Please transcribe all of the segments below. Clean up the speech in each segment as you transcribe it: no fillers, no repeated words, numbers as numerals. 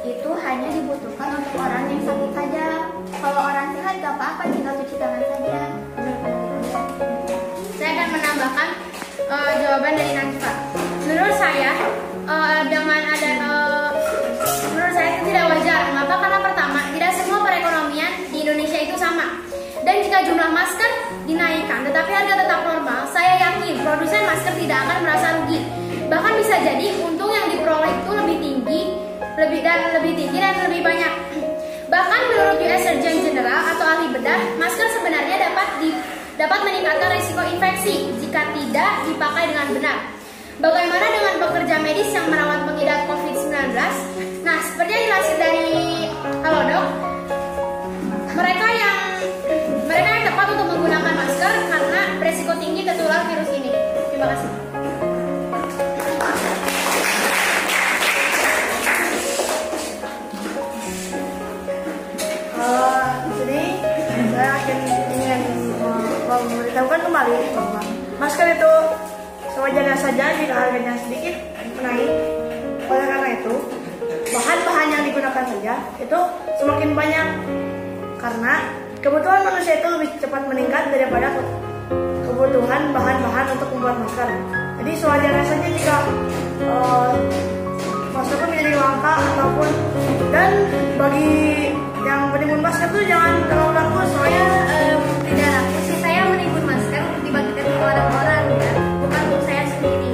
itu hanya dibutuhkan untuk orang yang sakit saja. Kalau orang sehat gak apa-apa, tinggal cuci tangan saja. Saya akan menambahkan jawaban dari Najwa. Menurut saya menurut saya itu tidak wajar. Mengapa? Karena pertama, tidak semua perekonomian di Indonesia itu sama. Dan jika jumlah masker dinaikkan tetapi harga tetap normal, saya yakin produsen masker tidak akan merasa rugi. Bahkan bisa jadi untung yang diperoleh itu lebih tinggi dan lebih banyak. Bahkan menurut US Surgeon General atau ahli bedah, masker sebenarnya dapat meningkatkan risiko infeksi jika tidak dipakai dengan benar. Bagaimana dengan pekerja medis yang merawat pengidap COVID-19? Nah, seperti yang dilansir dari Halodoc, mereka yang tepat untuk menggunakan masker karena beresiko tinggi tertular virus ini. Terima kasih. Di sini saya ingin memberitahukan kembali bahwa masker itu sewajarnya saja jika harganya sedikit naik. Oleh karena itu, bahan-bahan yang digunakan saja itu semakin banyak karena kebutuhan manusia itu lebih cepat meningkat daripada kebutuhan bahan-bahan untuk membuat masker. Jadi sewajarnya saja jika masker itu menjadi langka ataupun, dan bagi yang menimbun masker itu jangan terlalu laku. Soalnya Tidak laku sih, saya menimbun masker untuk dibagikan ke orang-orang ya, bukan untuk saya sendiri.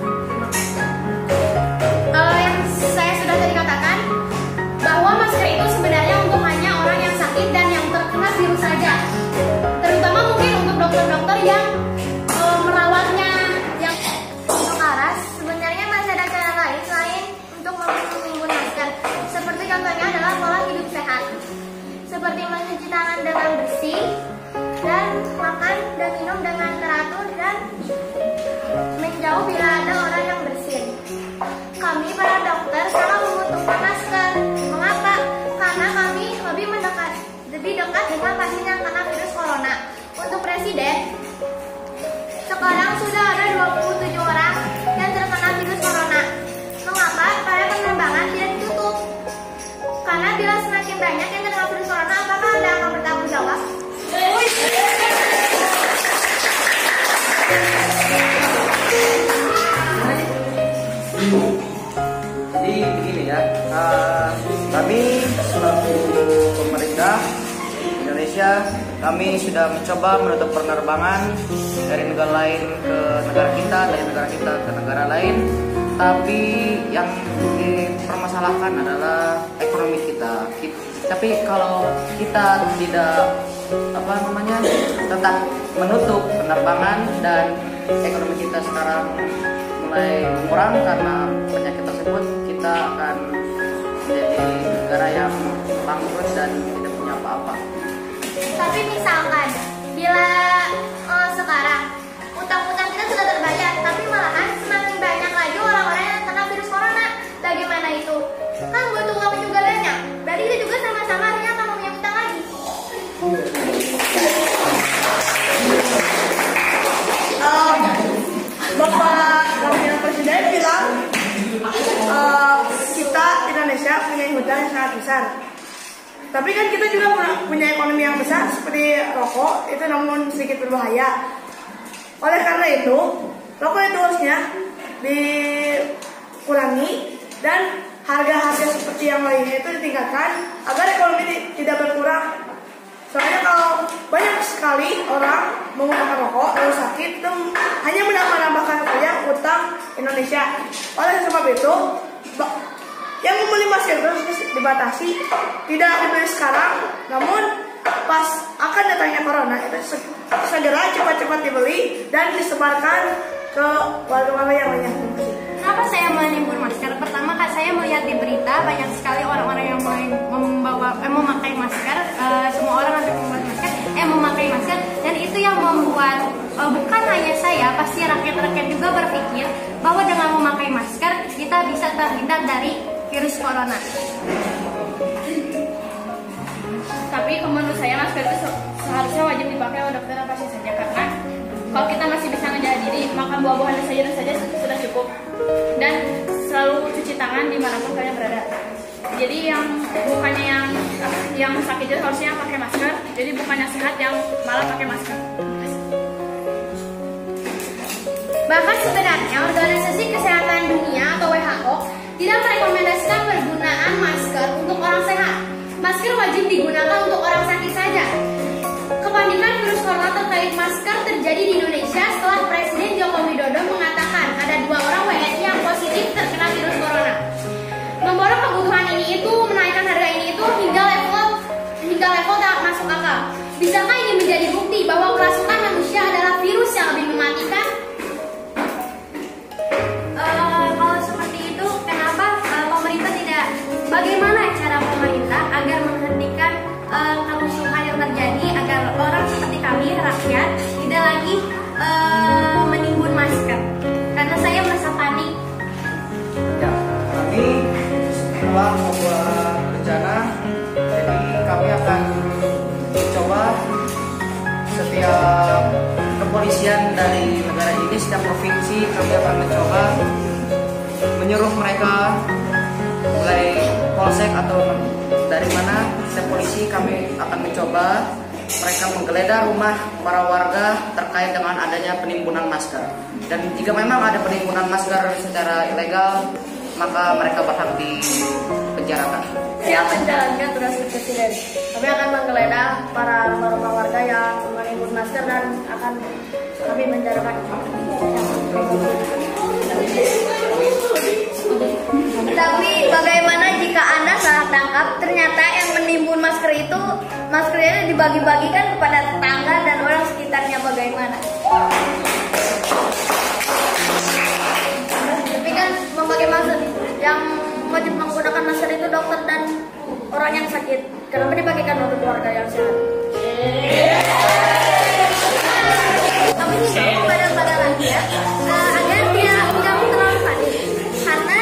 Yang saya sudah tadi katakan bahwa masker itu sebenarnya untuk hanya orang yang sakit dan yang terkena virus saja. Terutama mungkin untuk dokter-dokter yang merawatnya, yang Untuk Aras, sebenarnya masih ada cara lain selain untuk menimbun masker. Seperti contohnya adalah pola hidup sehat, seperti mencuci tangan dengan bersih, dan makan dan minum dengan teratur, dan menjauh bila ada orang yang bersin. Kami para dokter sangat membutuhkan masker. Mengapa? Karena kami lebih dekat dengan pasien yang kena virus corona. Untuk Presiden, sekarang sudah ada 27 orang yang terkena virus corona. Mengapa? Para penerbangan tidak ditutup. Karena bila semakin banyak yang terkena virus corona, apakah Anda akan bertanggung jawab? Jadi begini ya, kami selaku pemerintah Indonesia, kami sudah mencoba menutup penerbangan dari negara lain ke negara kita, dari negara kita ke negara lain. Tapi yang dipermasalahkan adalah ekonomi kita. Tapi kalau kita tidak tetap menutup penerbangan dan ekonomi kita sekarang mulai mengurang karena penyakit tersebut, kita akan menjadi negara yang bangkrut dan tidak punya apa-apa. Tapi misalkan bila sekarang utang-utang kita sudah terbayar, tapi malahan semakin banyak lagi orang-orang yang kena virus corona, bagaimana itu? Kan butuh uang juga banyak. Berarti kita juga sama-sama akhirnya akan punya utang lagi. Bapak Wakil Presiden bilang kita Indonesia punya hutang yang sangat besar. Tapi kan kita juga punya ekonomi yang besar seperti rokok, itu namun sedikit berbahaya. Oleh karena itu, rokok itu harusnya dikurangi dan harga-harga seperti yang lainnya itu ditingkatkan agar ekonomi tidak berkurang. Soalnya kalau banyak sekali orang menggunakan rokok lalu sakit, itu hanya menambah-nambahkan saja utang Indonesia. Oleh sebab itu, yang membeli masker harus dibatasi, tidak dibeli sekarang, namun pas akan datangnya corona itu segera cepat-cepat dibeli dan disebarkan ke warga-warga yang lainnya. Kenapa saya menimbun masker? Pertama kan saya melihat di berita banyak sekali orang-orang yang memakai masker, semua orang hampir memakai masker, dan itu yang membuat bukan hanya saya, pasti rakyat-rakyat juga berpikir bahwa dengan memakai masker kita bisa terhindar dari virus corona. Tapi menurut saya masker itu seharusnya wajib dipakai oleh dokter dan pasien saja, karena kalau kita masih bisa menjaga diri, makan buah-buahan saja sudah cukup, dan selalu cuci tangan dimanapun kalian berada. Jadi yang bukannya yang sakit itu harusnya pakai masker. Jadi bukannya sehat yang malah pakai masker. Bahkan sebenarnya Organisasi Kesehatan Dunia atau WHO tidak merekomendasikan penggunaan masker untuk orang sehat. Masker wajib digunakan untuk orang sakit saja. Kepanikan virus corona terkait masker terjadi di Indonesia setelah Presiden Joko Widodo mengatakan ada 2 orang WNI yang positif terkena virus corona. Memborong kebutuhan ini itu menaikkan harga ini itu hingga level tak masuk akal. Bisakah ini menjadi bukti bahwa kerasukan manusia adalah virus yang lebih mematikan? Kalau seperti itu, kenapa pemerintah tidak? Bagaimana cara pemerintah agar menghentikan kerusuhan yang terjadi agar orang seperti kami rakyat tidak lagi menimbun masker? Karena saya merasa panik. Ya, kami setelah membuat rencana, jadi kami akan mencoba setiap kepolisian dari negara ini, setiap provinsi kami akan mencoba menyuruh mereka, mulai polsek atau dari mana setiap polisi, kami akan mencoba mereka menggeledah rumah para warga terkait dengan adanya penimbunan masker. Dan jika memang ada penimbunan masker secara ilegal, maka mereka berhak dipenjarakan. Yang menjalankan tugas presiden. Kami akan menggeledah para rumah-rumah warga yang menimbun masker dan akan kami menjarakan. Tapi bagaimana jika Anda salah tangkap, ternyata yang menimbun masker itu maskernya dibagi-bagikan kepada tetangga dan orang sekitarnya, bagaimana? Tapi kan memakai masker, yang wajib menggunakan masker itu dokter dan orang yang sakit. Kenapa dibagikan untuk warga yang sehat? Kami himbau kepada rakyat agar tidak terlalu panik, karena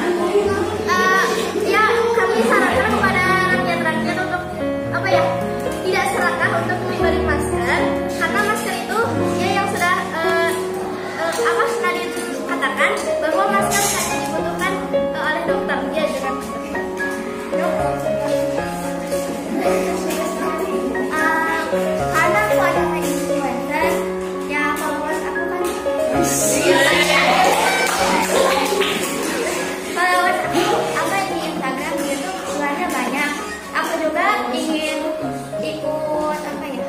ya kami sarankan kepada rakyat untuk tidak serakah untuk membeli masker, karena masker itu ya yang sudah sudah dikatakan bahwa masker hanya dibutuhkan oleh dokter, ya dengan karena aku ada influencer, ya followers aku kan followers aku di Instagram gitu jumlahnya banyak. Aku juga ingin ikut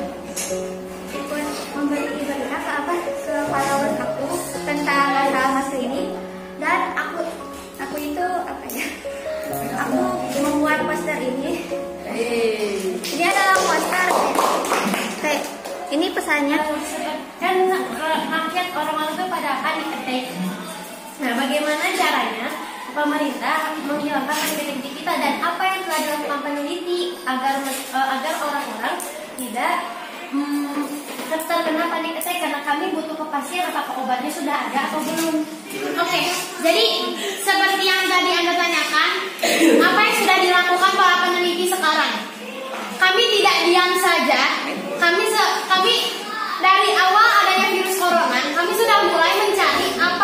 memberi berita ke followers aku tentang masalah masker ini, dan aku itu aku membuat poster ini. Ini adalah poster kayak ini pesannya kan rakyat orang-orang itu pada panik attack. Nah, bagaimana caranya pemerintah menghilangkan panik kita, dan apa yang telah dilakukan peneliti agar orang-orang tidak terkena panik attack, karena kami butuh kepastian apakah obatnya sudah ada atau belum. Oke, jadi seperti yang tadi Anda tanyakan, apa yang sudah dilakukan para peneliti sekarang? Kami tidak diam saja. Kami dari awal adanya virus corona, kami sudah mulai mencari apa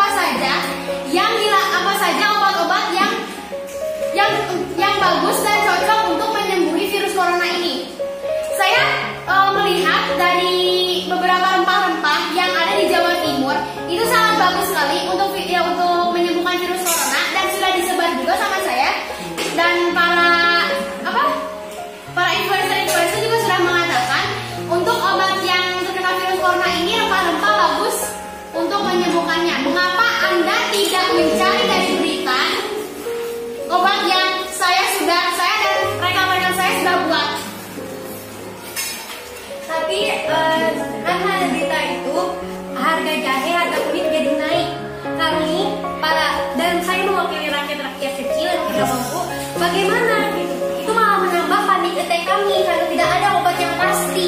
saja obat-obat yang bagus dan cocok untuk menyembuhi virus corona ini. Saya melihat dari beberapa rempah-rempah yang ada di Jawa Timur itu sangat bagus sekali untuk menyembuhkan virus corona, dan sudah disebar juga sama saya, dan para influencer juga sudah mengatakan untuk obat yang terkena virus corona ini rempah-rempah bagus untuk menyembuhkannya. Mengapa Anda tidak mencari dan berikan obat yang saya dan rekan-rekan saya sudah buat? Tapi karena ada berita itu, harga jahe, harga kulit jadi naik. Kami dan saya mewakili rakyat kecil yang tidak mampu, bagaimana gitu? Itu malah menambah panik attack kami karena tidak ada obat yang pasti.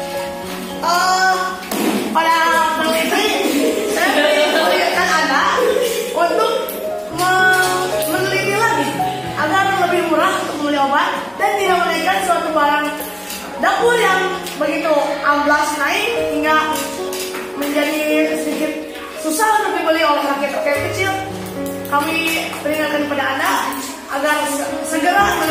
Pada peneliti, saya melihatkan Anda untuk meneliti lagi agar lebih murah untuk membeli obat dan tidak menaikkan suatu barang dapur yang begitu amblas naik hingga menjadi sedikit susah untuk dibeli oleh rakyat kecil. Kami peringatkan kepada Anda agar segera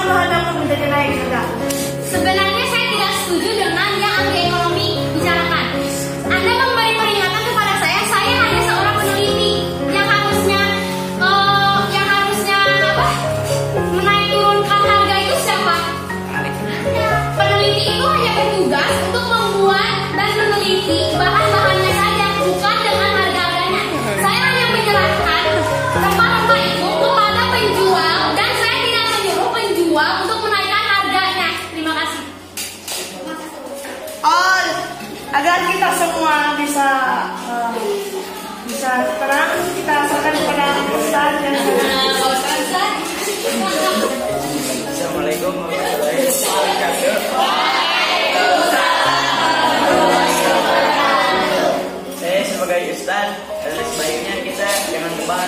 bahan-bahan yang menjadi naik juga? Sebenarnya saya tidak setuju dengan yang anti ekonomi bicarakan. Anda memberi peringatan kepada saya hanya seorang peneliti yang harusnya menaik turunkan harga itu siapa? Peneliti itu hanya bertugas untuk membuat dan meneliti bahan-bahannya saja, bukan dengan harga-harganya. Saya hanya menyerahkan rempah-rempah itu kepada penjual dan saya tidak menyuruh penjual untuk menaikkan harganya. Terima kasih. Oh, agar kita semua bisa tenang, kita asalkan kepada Ustaz dan Assalamualaikum warahmatullahi wabarakatuh. Saya sebagai Ustaz, sebaiknya kita jangan membahas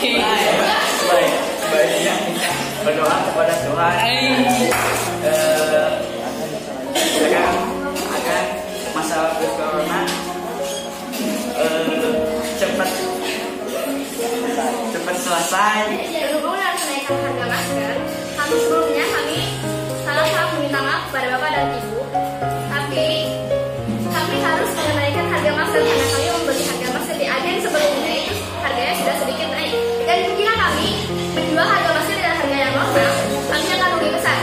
sebaiknya kita berdoa kepada Tuhan agar masalah virus corona cepat selesai. Berhubung dengan kenaikan harga masker, sebelumnya kami sangat meminta maaf kepada Bapak dan Ibu. Tapi kami harus menaikkan harga masker karena kami membeli harga masker di agen sebelumnya itu harganya sudah sedikit naik. Dan jika kami menjual harga masker dengan harga yang normal, kami akan rugi besar.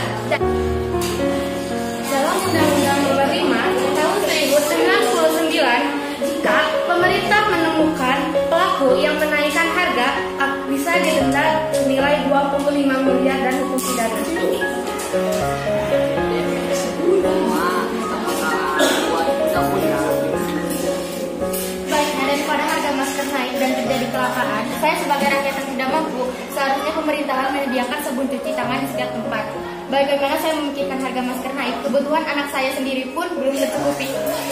Dalam Undang-Undang Nomor 5 Tahun 1999, jika pemerintah menemukan pelaku yang menaikkan harga, bisa didenda senilai 25 miliar dan hukum pidana. Baiknya daripada harga masker naik dan terjadi kelangkaan, saya sebagai rakyat yang tidak mampu, seharusnya pemerintahan menyediakan sabun cuci tangan di setiap tempat. Bagaimana saya memikirkan harga masker naik, kebutuhan anak saya sendiri pun belum tercukupi.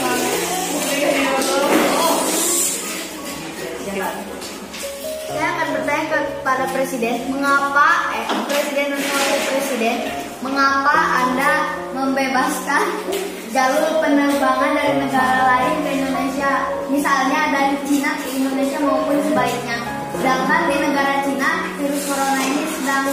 Saya akan bertanya kepada Presiden, Presiden dan Wakil Presiden, mengapa Anda membebaskan jalur penerbangan dari negara lain ke Indonesia, misalnya dari Cina ke Indonesia maupun sebaliknya. Sedangkan di negara Cina virus corona ini sedang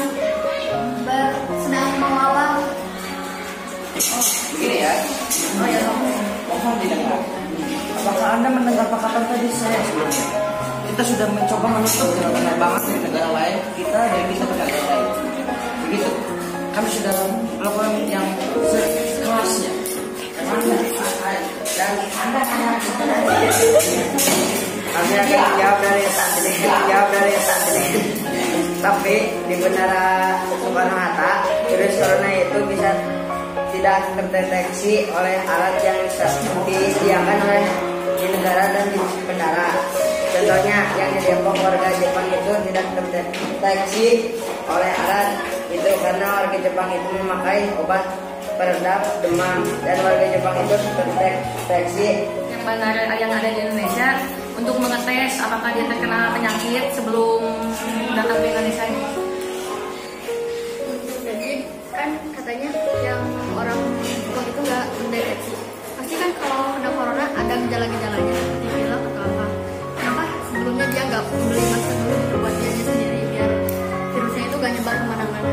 mewabah. Begini ya, mohon didengar. Apakah Anda mendengar perkataan tadi saya sebelumnya? Kita sudah mencoba menutup jalur penerbangan dari negara lain, kita ke negara lain. Begitu, kami sudah melakukan yang sekelasnya. Dan Anda kami akan jawab dari tadi. Tapi di Bandara Soekarno-Hatta, virus corona itu bisa tidak terdeteksi oleh alat yang disediakan oleh di negara dan di bandara. Contohnya yang di Depok warga Jepang itu tidak terdeteksi oleh alat itu karena warga Jepang itu memakai obat peredam demam dan warga Jepang itu terdeteksi Yang bandara yang ada di Indonesia untuk mengetes apakah dia terkena penyakit sebelum datang ke Indonesia. Jadi kan katanya yang orang Jepang itu nggak mendeteksi. Pasti kan kalau kena corona ada gejala-gejalanya seperti pilek atau apa. Kenapa sebelumnya dia nggak beli masker dulu buat dia sendiri biar virusnya itu nggak nyebar kemana-mana.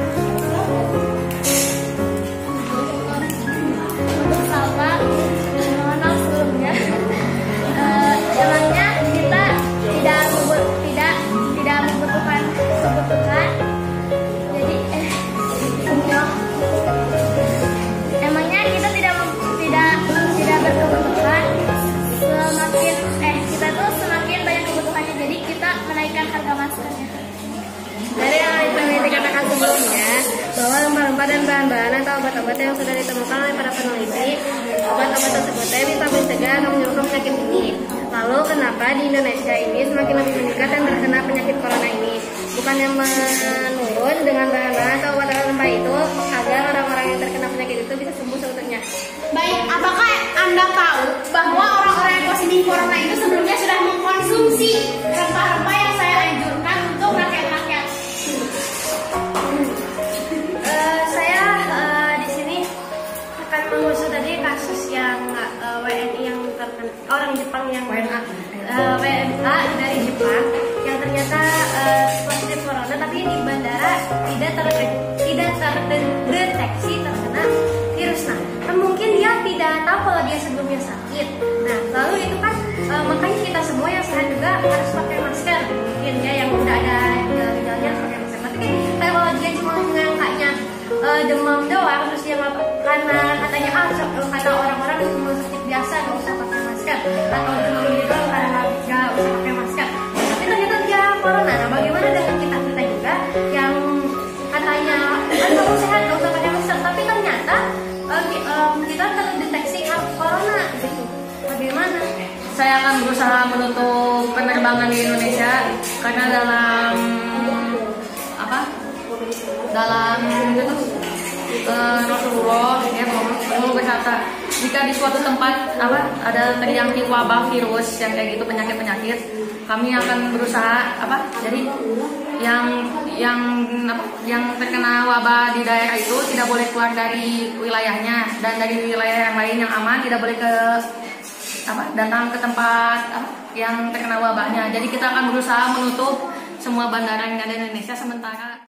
Untuk Salma, mohon maaf sebelumnya. Emangnya kita tidak membutuhkan kebutuhan. Jadi emangnya kita tidak berkebutuhan. Kita tuh semakin banyak kebutuhannya. Jadi kita menaikkan harga maskernya. Dari yang peneliti katakan sebelumnya bahwa rempah-rempah dan bahan-bahan atau obat-obat yang sudah ditemukan oleh para peneliti, obat-obat tersebut bisa mencegah atau menyembuhkan penyakit ini. Lalu kenapa di Indonesia ini semakin lebih meningkat dan terkena penyakit corona ini? Bukannya menurun dengan bahan-bahan atau obat-obat rempah itu agar orang-orang yang terkena penyakit itu bisa sembuh seutuhnya. Baik, apakah Anda tahu bahwa orang-orang yang positif corona itu sebelumnya sudah mengkonsumsi rempah-rempah yang saya anjurkan untuk rakyat-rakyat? Saya di sini akan mengusut tadi kasus yang WNI yang orang Jepang yang WNA dari Jepang yang ternyata positif corona, tapi di bandara tidak terdeteksi sakit. Nah, lalu itu kan makanya kita semua yang sehat juga harus pakai masker. Mungkin ya yang udah ada gejala-gejalanya harus pakai masker. Tapi kan kalau dia cuma ngangkanya demam doang, terus dia karena katanya kata orang-orang itu cuma sakit biasa nggak usah pakai masker, atau demam gitu karena nggak usah pakai masker. Tapi ternyata dia corona. Nah, bagaimana dengan kita juga yang katanya kamu sehat nggak usah pakai masker, tapi ternyata kita terdeteksi corona gitu. Bagaimana? Saya akan berusaha menutup penerbangan di Indonesia karena dalam Rasulullah ya Muhammad berkata, jika di suatu tempat ada terjangkit wabah virus yang kayak gitu, penyakit kami akan berusaha jadi yang terkena wabah di daerah itu tidak boleh keluar dari wilayahnya, dan dari wilayah yang lain yang aman tidak boleh datang ke tempat yang terkena wabahnya. Jadi kita akan berusaha menutup semua bandara yang ada di Indonesia sementara.